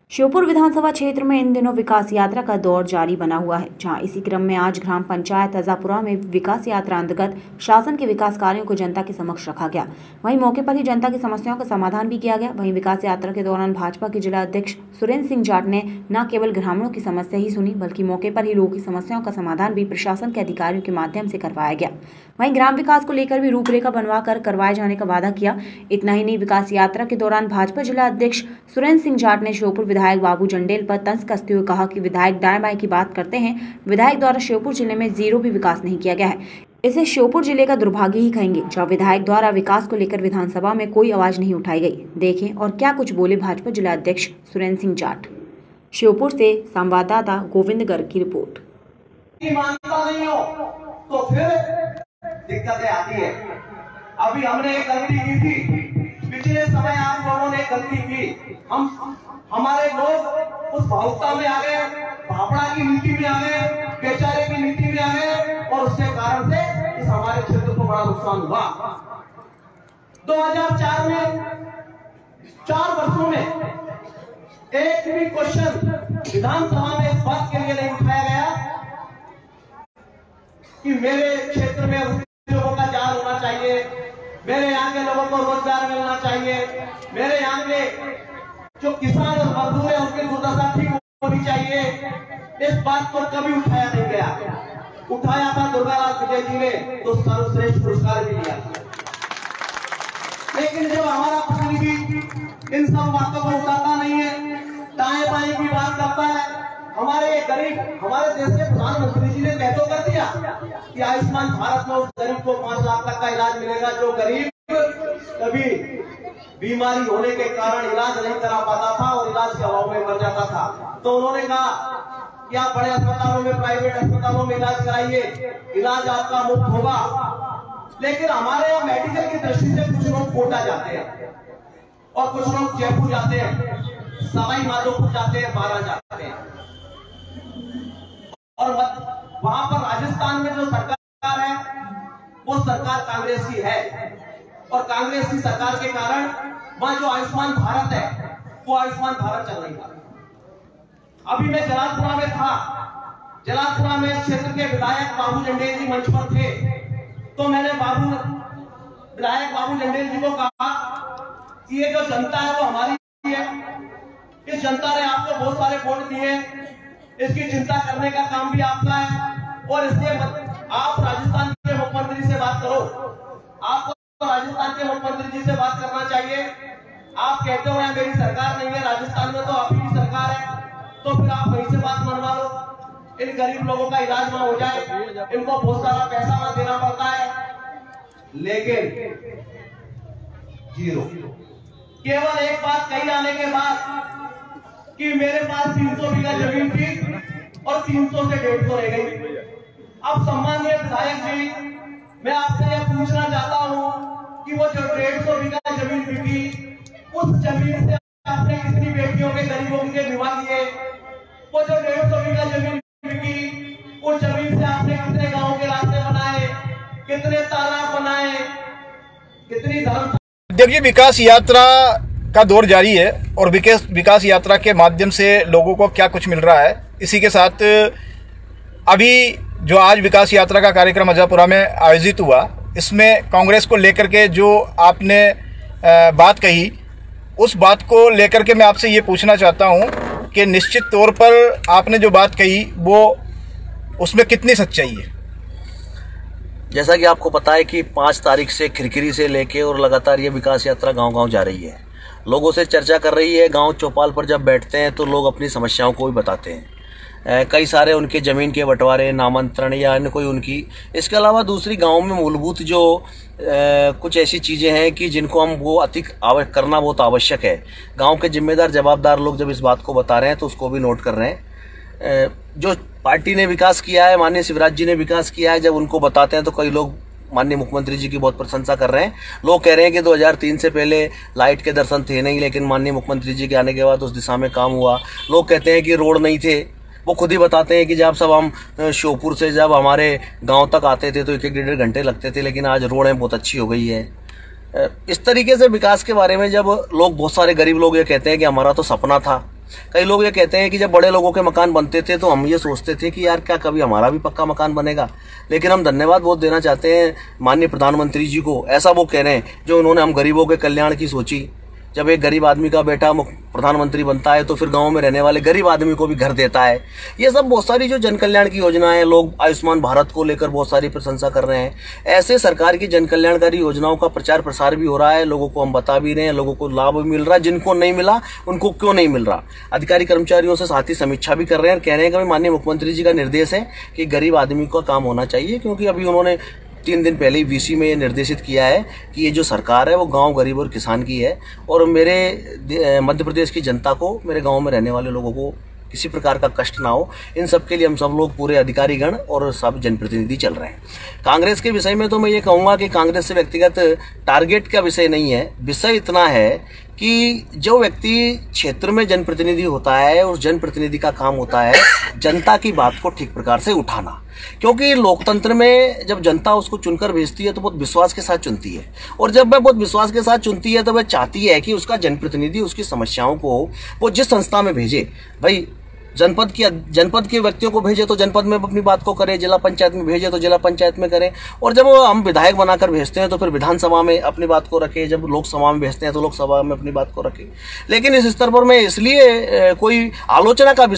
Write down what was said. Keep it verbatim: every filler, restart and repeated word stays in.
श्योपुर विधानसभा क्षेत्र में इन दिनों विकास यात्रा का दौर जारी बना हुआ है, जहां इसी क्रम में आज ग्राम पंचायत अजापुरा में विकास यात्रा अंतर्गत शासन के विकास कार्यों को जनता के समक्ष रखा गया। वहीं मौके पर ही जनता की समस्याओं का समाधान भी किया गया। वहीं विकास यात्रा के दौरान भाजपा के जिला अध्यक्ष सुरेंद्र सिंह जाट ने न केवल ग्रामीणों की समस्या ही सुनी, बल्कि मौके पर ही लोगों की समस्याओं का समाधान भी प्रशासन के अधिकारियों के माध्यम से करवाया गया। वहीं ग्राम विकास को लेकर भी रूपरेखा बनवा कर करवाए जाने का वादा किया। इतना ही नहीं, विकास यात्रा के दौरान भाजपा जिला अध्यक्ष सुरेंद्र सिंह जाट ने श्योपुर विधायक बाबू जंडेल पर तंज कसते हुए कहा कि विधायक दाएं बाएं की बात करते हैं। विधायक द्वारा श्योपुर जिले में जीरो भी विकास नहीं किया गया है। इसे श्योपुर जिले का दुर्भाग्य ही कहेंगे, जब विधायक द्वारा विकास को लेकर विधानसभा में कोई आवाज नहीं उठाई गई। देखें और क्या कुछ बोले भाजपा जिला अध्यक्ष सुरेंद्र सिंह जाट। श्योपुर से संवाददाता गोविंद गर्ग की रिपोर्ट। मानता नहीं हो तो फिर दिक्कतें आती है। अभी हमने एक गलती की थी, पिछले समय आप लोगों ने गलती की। हम हमारे लोग उस भावुकता में आ गए, भापड़ा की नीति में आ गए, बेचारे की नीति में आ गए, और उसके कारण से इस हमारे क्षेत्र को बड़ा नुकसान हुआ। दो हज़ार चार में चार वर्षों में एक भी क्वेश्चन विधानसभा में इस बात के लिए नहीं उठाया गया कि मेरे क्षेत्र में उद्योगों का जाल होना चाहिए, मेरे यहाँ के लोगों को रोजगार मिलना चाहिए, मेरे यहाँ के जो किसान और मजदूर है उनकी दुर्दशा ठीक होनी चाहिए। इस बात को कभी उठाया नहीं गया। उठाया था दुर्गालाल विजय जी ने तो सर्वश्रेष्ठ पुरस्कार भी दिया। लेकिन जब हमारा प्रतिनिधि इन सब बातों को उठाता नहीं है, दाएं बाएं की बात करता है, हमारे गरीब हमारे देश के प्रधानमंत्री जी ने तय तो कर दिया कि आयुष्मान भारत में उस गरीब को पांच लाख तक का इलाज मिलेगा जो गरीब कभी बीमारी होने के कारण इलाज नहीं करा पाता था और इलाज के अभाव में मर जाता था। तो उन्होंने कहा कि आप बड़े अस्पतालों में, प्राइवेट अस्पतालों में इलाज कराइए, इलाज आपका मुफ्त होगा। लेकिन हमारे यहाँ मेडिकल की दृष्टि से कुछ लोग कोटा जाते हैं और कुछ लोग जयपुर जाते हैं, सवाई माधोपुर जाते हैं, बारह जाते हैं, और वहां पर राजस्थान में जो सरकार है वो सरकार कांग्रेस की है, और कांग्रेस की सरकार के कारण वहां जो आयुष्मान भारत है वो आयुष्मान भारत चल रही था। अभी मैं जलालपुरा में था, जलालपुरा में क्षेत्र के विधायक बाबू जंडेल जी मंच पर थे, तो मैंने बाबू विधायक बाबू जंडेल जी को कहा कि ये जो जनता है वो हमारी है, इस जनता ने आपको बहुत सारे वोट दिए, इसकी चिंता करने का काम भी आपका है, और इसलिए आप राजस्थान के मुख्यमंत्री से बात करो। आपको तो राजस्थान के मुख्यमंत्री जी से बात करना चाहिए। आप कहते हो यहाँ मेरी सरकार नहीं है, राजस्थान में तो आपकी भी सरकार है, तो फिर आप वहीं से बात मनवा लो, इन गरीब लोगों का इलाज ना हो जाए, इनको बहुत सारा पैसा ना देना पड़ता है। लेकिन जीरो, केवल एक बात कही जाने के बाद कि मेरे पास तीन सौ बीघा जमीन थी और तीन सौ से डेढ़ सौ रह गई। अब सम्मानीय विधायक जी, मैं आपसे यह पूछना चाहता हूं कि वो जो डेढ़ सौ बीघा जमीन बिकी, उस जमीन से आपने कितनी बेटियों के गरीबों के विवाह किए? वो जो डेढ़ सौ बीघा जमीन बिकी, उस जमीन से आपने कितने गांवों के रास्ते बनाए, कितने तालाब बनाए, कितनी धर्म। देखिए, विकास यात्रा का दौर जारी है और विकास विकास यात्रा के माध्यम से लोगों को क्या कुछ मिल रहा है। इसी के साथ अभी जो आज विकास यात्रा का कार्यक्रम अजापुरा में आयोजित हुआ, इसमें कांग्रेस को लेकर के जो आपने बात कही, उस बात को लेकर के मैं आपसे ये पूछना चाहता हूँ कि निश्चित तौर पर आपने जो बात कही वो उसमें कितनी सच्चाई है? जैसा कि आपको पता है कि पाँच तारीख से खिरखिरी से लेके और लगातार ये विकास यात्रा गांव-गांव जा रही है, लोगों से चर्चा कर रही है। गांव चौपाल पर जब बैठते हैं तो लोग अपनी समस्याओं को भी बताते हैं। कई सारे उनके ज़मीन के बंटवारे, नामांतरण या अन्य कोई उनकी, इसके अलावा दूसरी गांव में मूलभूत जो ए, कुछ ऐसी चीज़ें हैं कि जिनको हम वो अति करना बहुत आवश्यक है। गांव के जिम्मेदार जवाबदार लोग जब इस बात को बता रहे हैं तो उसको भी नोट कर रहे हैं। ए, जो पार्टी ने विकास किया है, माननीय शिवराज जी ने विकास किया है, जब उनको बताते हैं तो कई लोग माननीय मुख्यमंत्री जी की बहुत प्रशंसा कर रहे हैं। लोग कह रहे हैं कि दो हज़ार तीन से पहले लाइट के दर्शन थे नहीं, लेकिन माननीय मुख्यमंत्री जी के आने के बाद उस दिशा में काम हुआ। लोग कहते हैं कि रोड नहीं थे, वो खुद ही बताते हैं कि जब सब हम श्योपुर से जब हमारे गांव तक आते थे तो एक एक डेढ़ घंटे लगते थे, लेकिन आज रोडें बहुत अच्छी हो गई है। इस तरीके से विकास के बारे में जब लोग, बहुत सारे गरीब लोग ये कहते हैं कि हमारा तो सपना था कई लोग ये कहते हैं कि जब बड़े लोगों के मकान बनते थे तो हम ये सोचते थे कि यार क्या कभी हमारा भी पक्का मकान बनेगा। लेकिन हम धन्यवाद बहुत देना चाहते हैं माननीय प्रधानमंत्री जी को, ऐसा वो कह रहे हैं जो उन्होंने हम गरीबों के कल्याण की सोची। जब एक गरीब आदमी का बेटा प्रधानमंत्री बनता है तो फिर गांव में रहने वाले गरीब आदमी को भी घर देता है। ये सब बहुत सारी जो जन कल्याण की योजनाएं, लोग आयुष्मान भारत को लेकर बहुत सारी प्रशंसा कर रहे हैं। ऐसे सरकार की जन कल्याणकारी योजनाओं का प्रचार प्रसार भी हो रहा है, लोगों को हम बता भी रहे हैं, लोगों को लाभ भी मिल रहा है। जिनको नहीं मिला उनको क्यों नहीं मिल रहा, अधिकारी कर्मचारियों से साथ ही समीक्षा भी कर रहे हैं। कह रहे हैं कि माननीय मुख्यमंत्री जी का निर्देश है कि गरीब आदमी का काम होना चाहिए, क्योंकि अभी उन्होंने तीन दिन पहले ही वीसी में ये निर्देशित किया है कि ये जो सरकार है वो गांव गरीब और किसान की है, और मेरे मध्य प्रदेश की जनता को, मेरे गांव में रहने वाले लोगों को किसी प्रकार का कष्ट ना हो, इन सब के लिए हम सब लोग पूरे अधिकारीगण और सब जनप्रतिनिधि चल रहे हैं। कांग्रेस के विषय में तो मैं ये कहूँगा कि कांग्रेस से व्यक्तिगत टारगेट का विषय नहीं है। विषय इतना है कि जो व्यक्ति क्षेत्र में जनप्रतिनिधि होता है, उस जनप्रतिनिधि का काम होता है जनता की बात को ठीक प्रकार से उठाना। क्योंकि लोकतंत्र में जब जनता उसको चुनकर भेजती है तो बहुत विश्वास के साथ चुनती है, और जब वह बहुत विश्वास के साथ चुनती है तो वह चाहती है कि उसका जनप्रतिनिधि उसकी समस्याओं को वो जिस संस्था में भेजे, भाई जनपद की जनपद के व्यक्तियों को भेजे तो जनपद में अपनी बात को करे, जिला पंचायत में भेजे तो जिला पंचायत में करें, और जब हम विधायक बनाकर भेजते हैं तो फिर विधानसभा में अपनी बात को रखे, जब लोकसभा में भेजते हैं तो लोकसभा में अपनी बात को रखे। लेकिन इस स्तर पर मैं इसलिए कोई आलोचना का